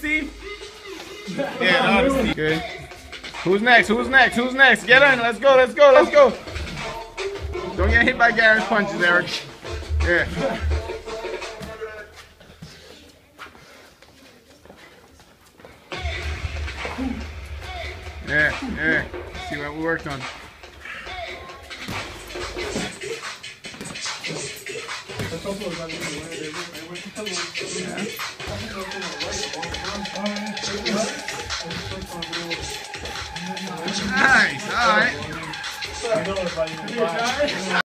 Steve? Yeah, no, Steve. Good. Who's next? Who's next? Who's next? Get in. Let's go. Let's go. Let's go. Don't get hit by Garrett's punches, Eric. Yeah. Yeah. See what we worked on. Nice. All right.